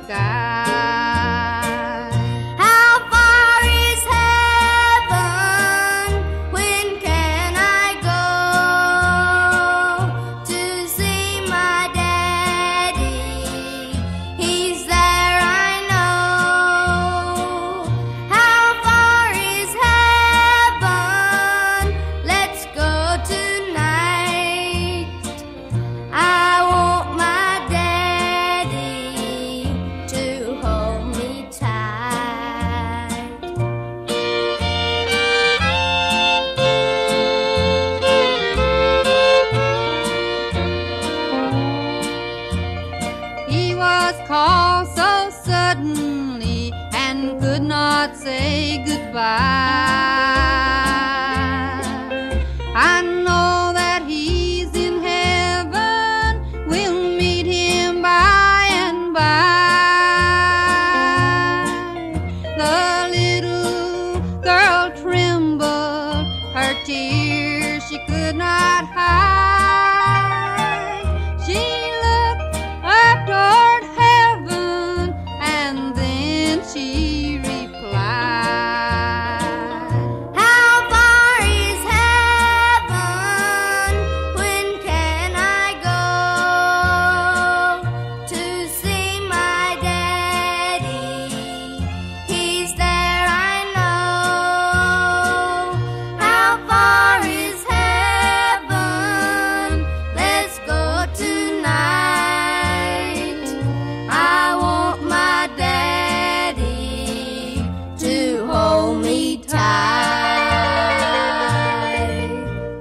sky. How far is heaven? When can I go to see my daddy? He's there, I know. How far is heaven? Let's go tonight. I want my daddy to hold me tight. He was called so suddenly and could not say goodbye. I know that he's in heaven. We'll meet him by and by. The little girl trembled, her tears she could not hide. She looked up toward heaven and then she replied, How far is heaven? When can I go to see my daddy? He's there, I know. How far is heaven? Let's go tonight. I want my daddy to hold me tight.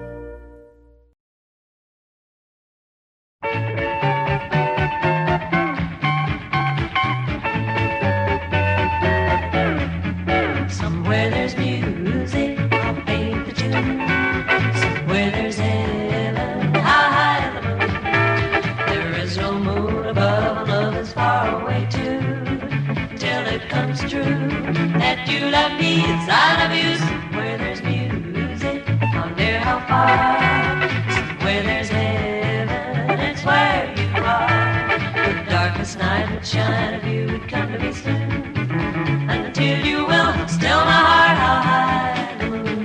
Somewhere there's music, I'll paint the tune. Somewhere there's heaven, how high the moon. There is no moon above, and love is far away too. Till it comes true that you love me as I love you. Somewhere there's music, how near, how far. Somewhere there's heaven, it's where you are. The darkest night would shine if you would come to me soon. And until you will still my heart, how high the moon.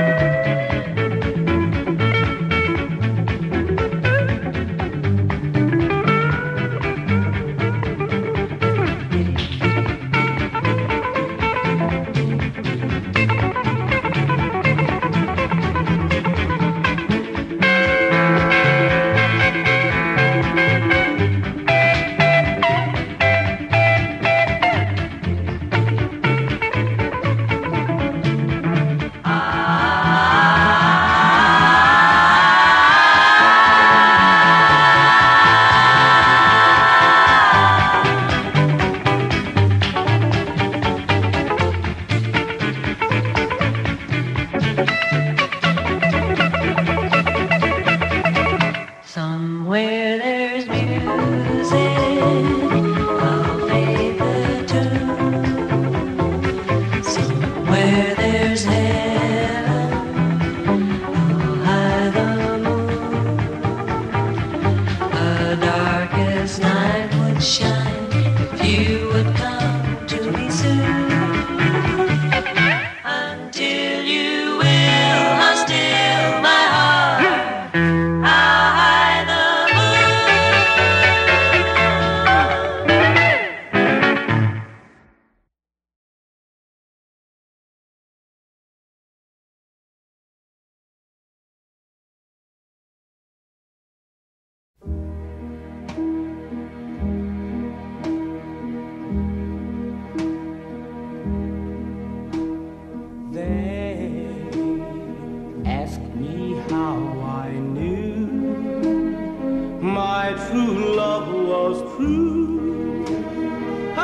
Somewhere there's music, I'll play the tune. Somewhere there's heaven, how high the moon. The darkest night would shine if you would come to me soon. Until you will, I'll still my heart. How high the true love was true. I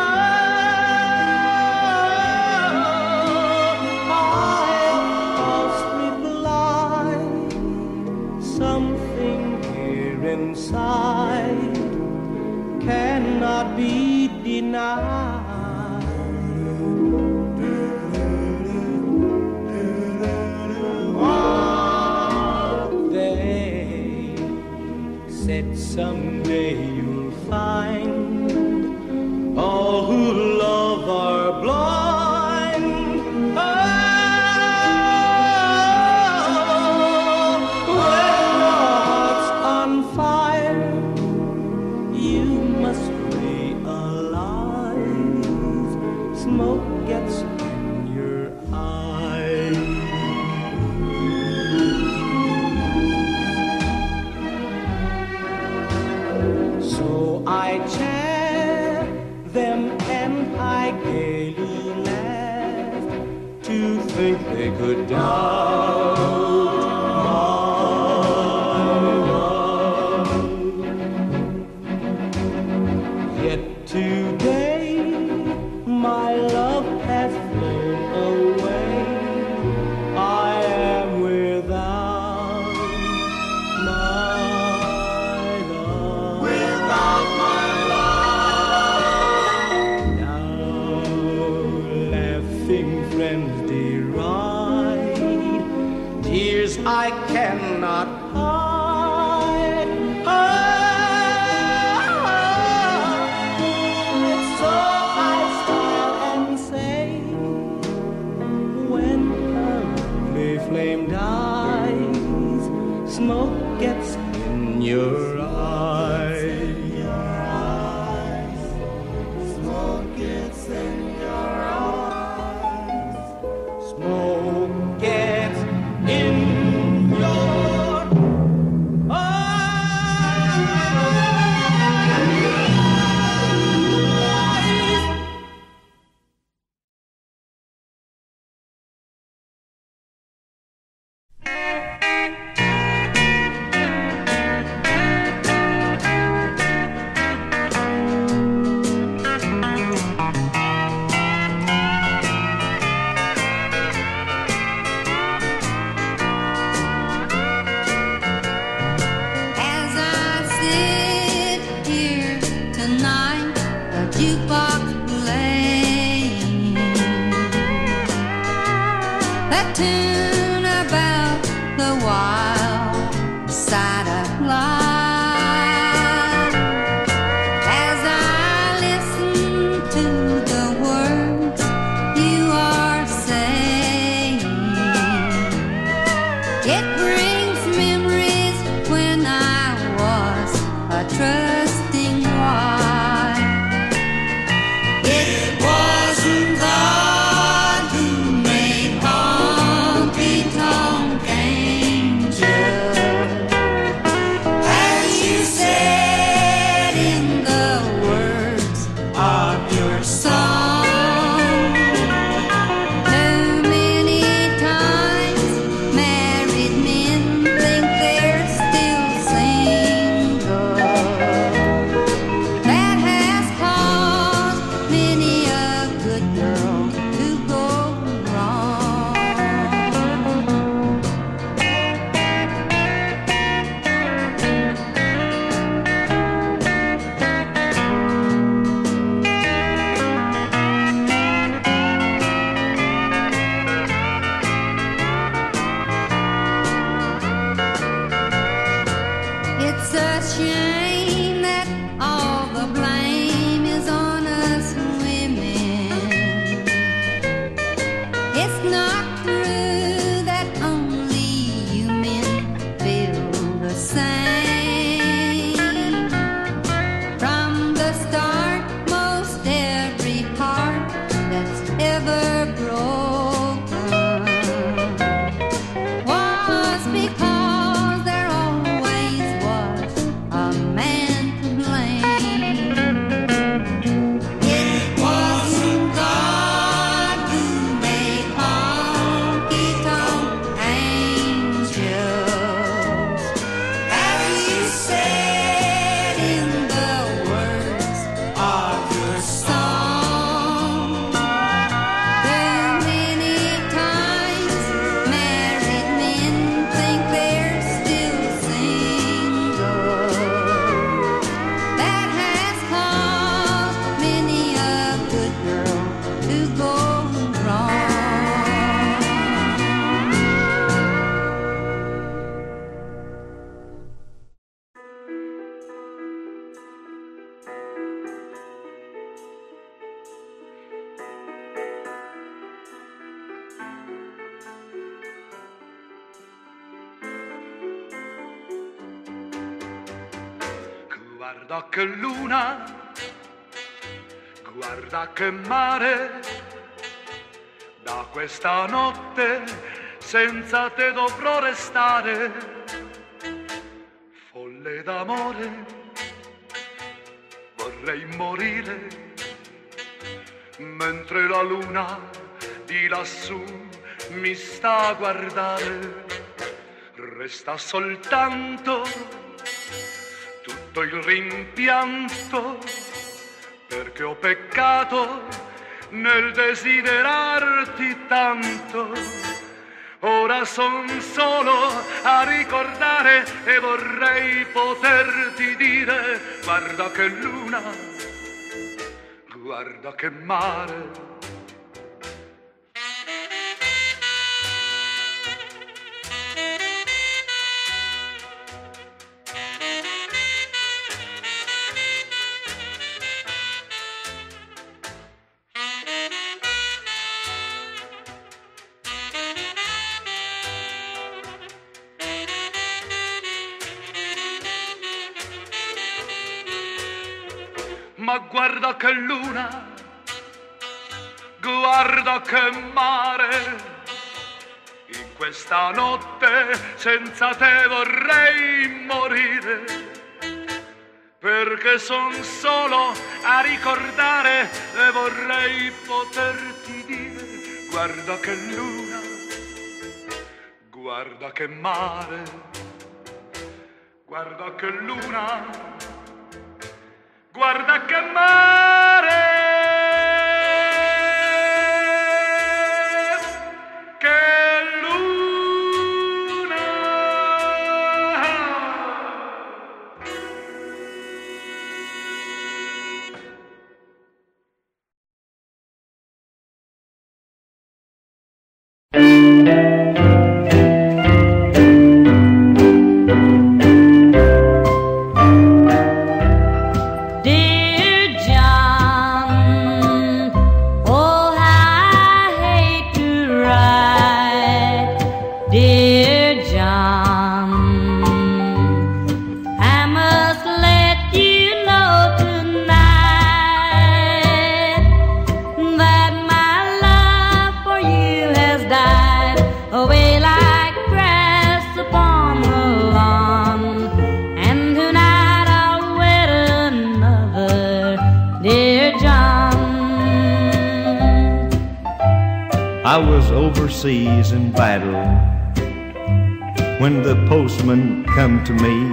must be blind. Something here inside cannot be denied. Someday you'll find all think they could doubt my love. Yet today my love has flown away. I am without my love. Without my love. Now laughing friends deride, tears I cannot hide. So I smile and say, when a lovely flame dies, smoke gets in your eyes. Smoke gets in your eyes. Smoke gets in your eyes. As I sit here tonight, the jukebox playing that tune about the wild side of life. As I listen to the words you are saying, it brings memories when I was a trusting wife. It wasn't God who made honky tonk angels, as you said in the words of your song. Too many times married men think they're still single. That has caused many a good girl to go wrong. It's a shame that all the blame is on us women. It's not true that only you men feel the same. From the start, most every heart that's ever broken was because there always was a man to blame. It wasn't God who made honky tonk angels, as you said in the words of your song. Too many times married men think they're still single. That has caused many a good girl to go wrong. Guarda che luna, guarda che mare, da questa notte senza te dovrò restare. Folle d'amore, vorrei morire, mentre la luna di lassù mi sta a guardare, resta soltanto tutto il rimpianto, perché ho peccato nel desiderarti tanto. Ora son solo a ricordare e vorrei poterti dire: guarda che luna, guarda che mare. Ma guarda che luna, guarda che mare, in questa notte senza te vorrei morire, perché son solo a ricordare e vorrei poterti dire: guarda che luna, guarda che mare, guarda che luna, guarda che mare, che luna. I was overseas in battle when the postman come to me,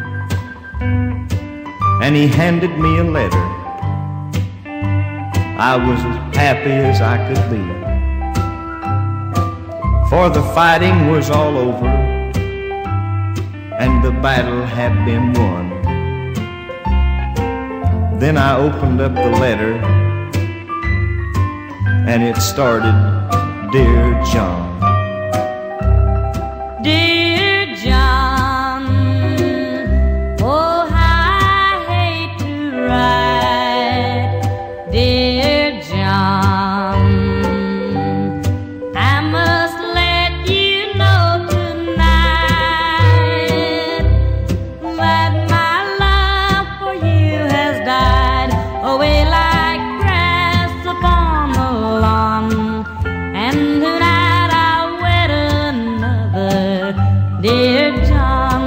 and he handed me a letter. I was as happy as I could be, for the fighting was all over and the battle had been won. Then I opened up the letter and it started: Dear John. Dear John, oh how I hate to write. Dear John, I must let you know tonight that my love for you has died away like grass upon the lawn. And tonight I'll wed another, dear John.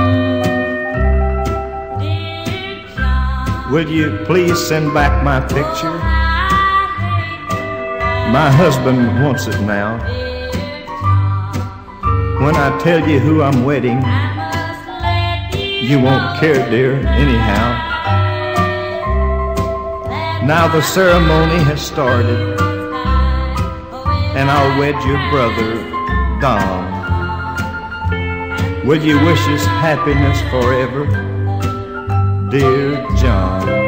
Dear John, Will you please send back my picture? oh, I hate to write. My husband wants it now. Dear John, When I tell you who I'm wedding, I must let you won't care, dear, anyhow. Now the ceremony has started, and I'll wed your brother, Don. Will you wish us happiness forever, dear John?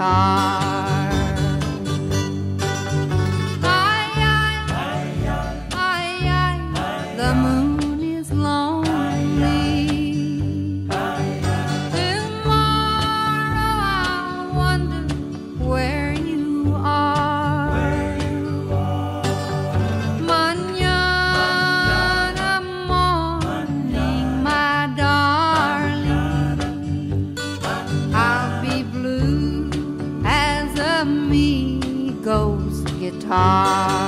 guitar. The moon is lonely. Tomorrow I'll wonder where you are. Mañana morning, my darling, I'll be blue as Amigo's guitar.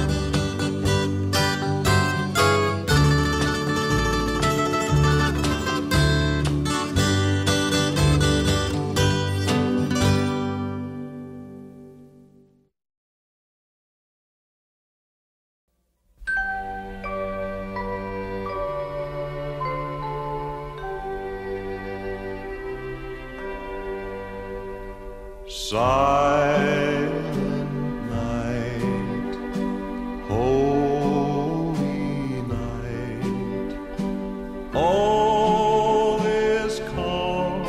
Silent night, holy night, all is calm,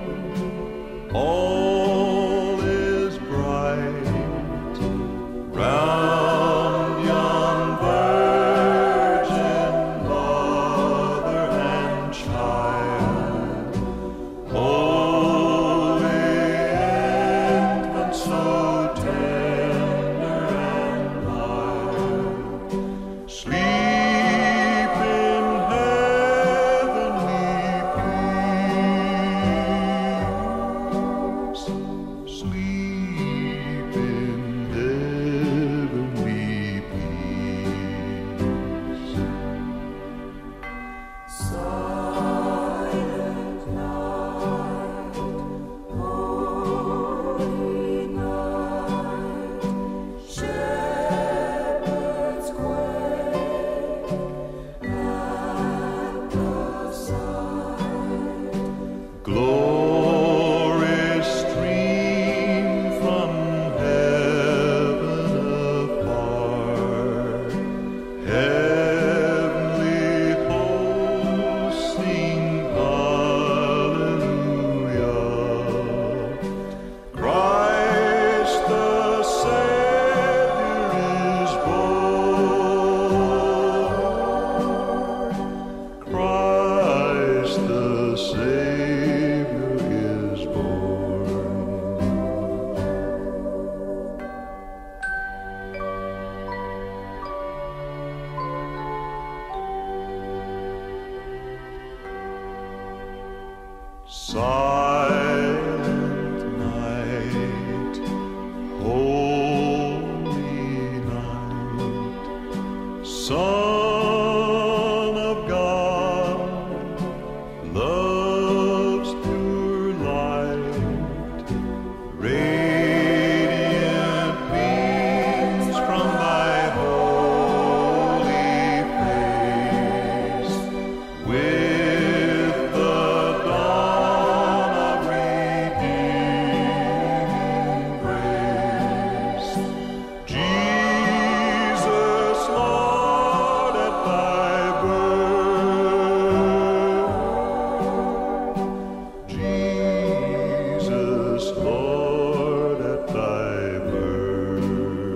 all is bright, round yon virgin mother and child, so tender and mild, sleep in heavenly peace, sleep in heavenly peace. Silent night, holy night, shepherds quake at the sight. Glory stream from heaven apart, heavenly hosts sing hallelujah. Christ the Savior is born. Christ the Savior is born. Silent night, holy night, Son of God, love's pure light, radiant beams from thy holy face, with the dawn of redeeming grace. Jesus, Lord, at thy birth. Jesus, Lord, at thy birth.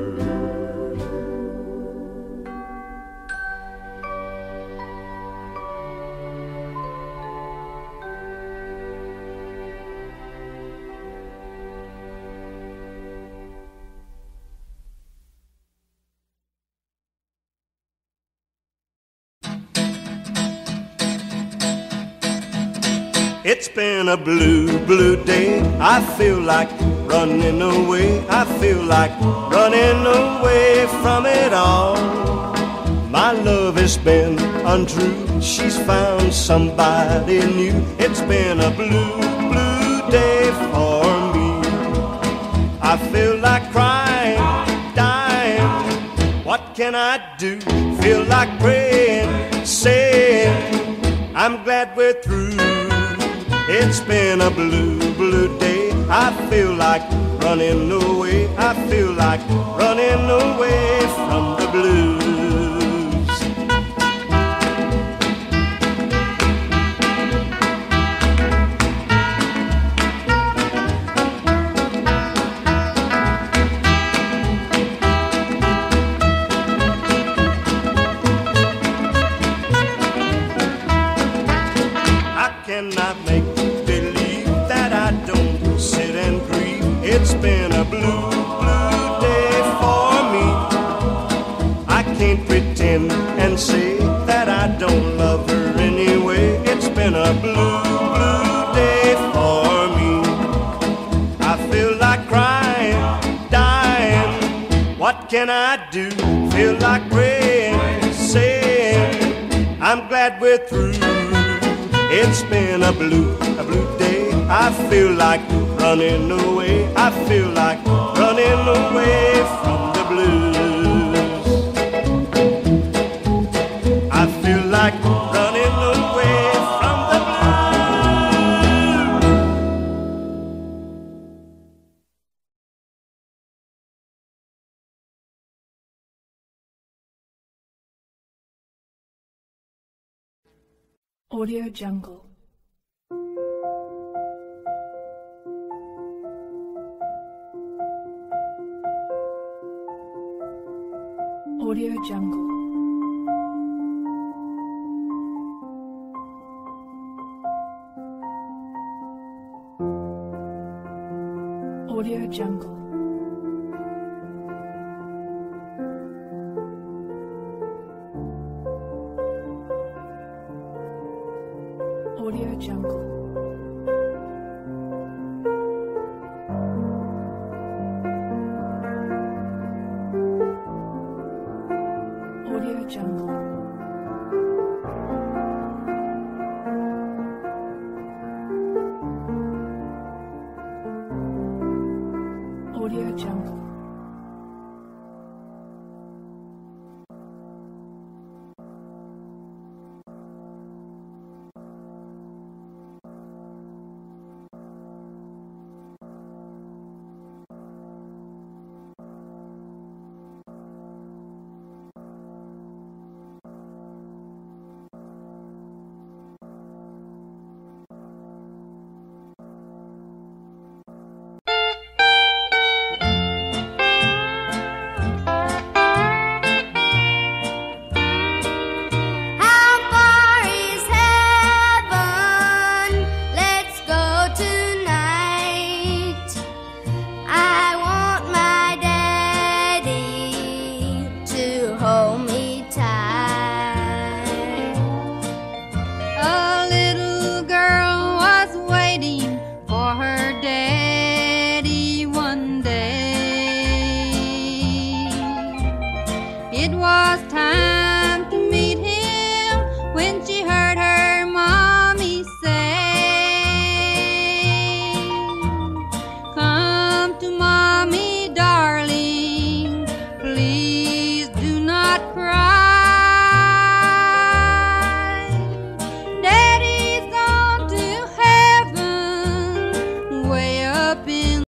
It's been a blue, blue day. I feel like running away. I feel like running away from it all. My love has been untrue. She's found somebody new. It's been a blue, blue day for me. I feel like crying, dying. What can I do? Feel like praying, saying, I'm glad we're through. It's been a blue, blue day. I feel like running away. I feel like running away from the blues. can I do? Feel like praying, saying, I'm glad we're through. It's been a blue day. I feel like running away. I feel like running away from the blues. I feel like running away from the blues. Audio Jungle. Audio Jungle. Audio Jungle. Audio Jungle. Audio Jungle. Audio Jungle. How far is heaven? Let's go tonight. I want my daddy to hold me tight. A little girl was waiting for her daddy one day. It was